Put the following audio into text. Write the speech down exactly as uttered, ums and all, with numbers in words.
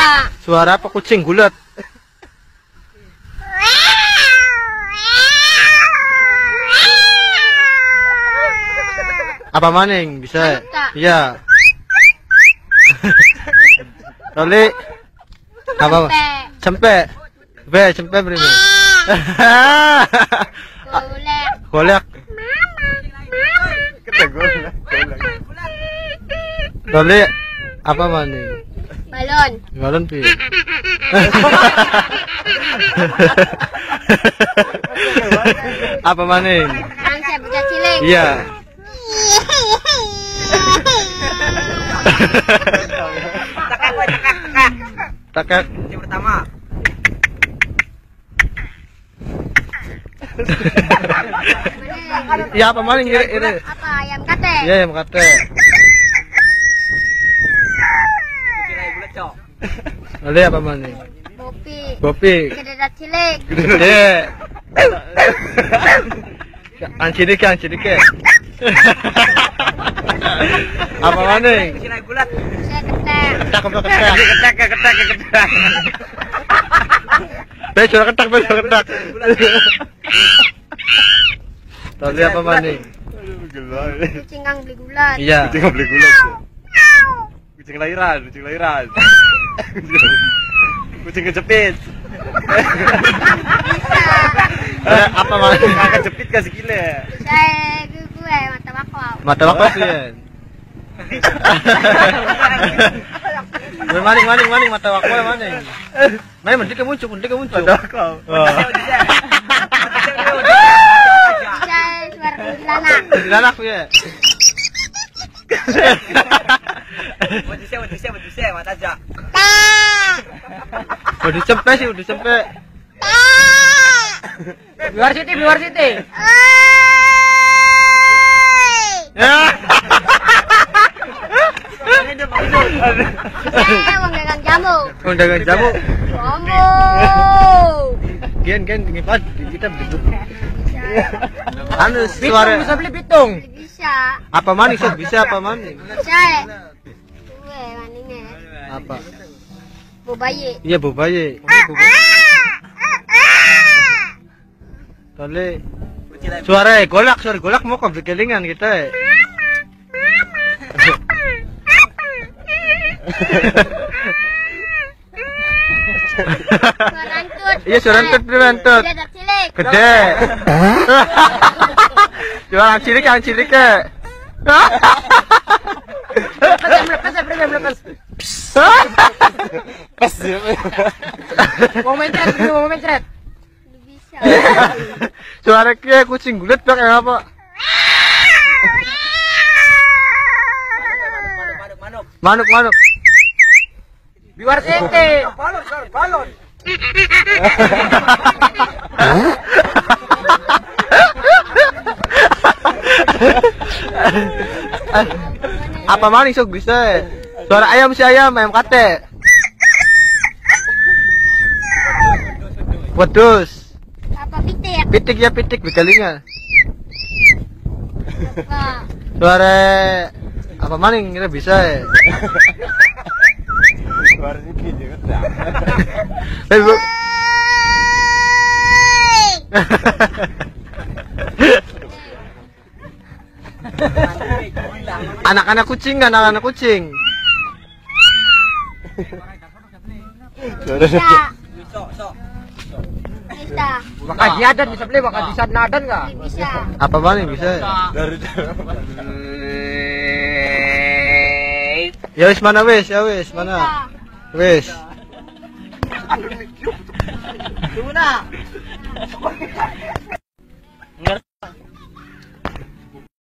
Bisa. Suara apa kucing gulat? Apa maning? Bisa. Iya. Loli. Apa? Cempek. Be, cempek beri. Golek. Golek. Loli. Apa maning? Balon. Balon pi. Apa maning? Angsa bocah cilik. Iya. Takak. Yang pertama. Ya apa maling ire ire. Apa ayam kate? Iya ayam kate. Loli apa maning? Bopi. Bopi. Gede cilik. Gede. Ang cilik ang cilik. Apa maning? Silai bulat. Saya ketek. Ketak apa ketak? Ketek ketek ketek. Be suara ketak be suara ketak. Loli apa maning? Kucing ang beli gulat. Iya. Kucing beli gula. Kucing lahiran, kucing lahiran. Kucing kejepit. Eh, apa maning? Kakak jepit kasih gile. Saya gue mata bakau. Mata bakau pian. Maning maning maning mata bakau maning. Main mending ke muncul, mending ke muncul. Mata bakau. Saya suara kuntilanak. Kuntilanak ya. Wadusnya wadusnya wadusnya mata aja. Udah cempek sih, udah cempek. Luar siti, luar siti. Ya. Saya mau dagang jamu. Mau dagang jamu. Jamu. Gen gen ngipat kita duduk. Anu suara Bisa beli pitung. Bisa. apa maning sob bisa apa maning? Saya. Gue maningnya. Apa? Bobaye. Iya bobaye. Tole. Suara golak, suara golak mau kelingan kita. Suara antut. Iya suara antut berantut. Gede cilik. Gede. Jualan cilik yang cilik ke. Melepas, melepas, melepas. Pas ya. Mau mencret, mau mencret. Bisa. Suara kayak kucing gulet bak yang apa? Manuk manuk. Luar siti. Balon, balon. Apa maning sok bisa? Suara ayam si ayam ayam kate. Wedus. Apa pitik? Pitik ya pitik begalingan. Apa? Suara apa maning kira bisa ya? Luar siti juga. Eh, Bu. Anak-anak kucing, anak-anak kucing. Bisa. Bisa. Maka diadan bisa beli, maka bisa nadan enggak? Bisa. Apa maning bisa? Ya wis mana wis, ya wis mana? Wis. Gimana?